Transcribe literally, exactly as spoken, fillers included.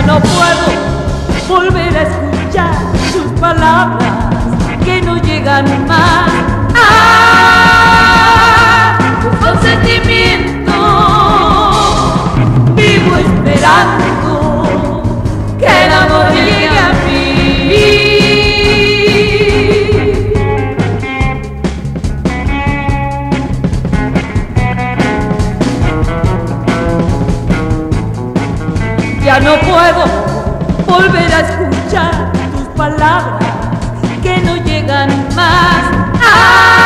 no puedo volver a escuchar sus palabras que no llegan más. Ah, pues con sentimiento vivo esperando que el amor llegue a mí. Ya no puedo volver a escuchar tus palabras que no llegan más. ¡Ah!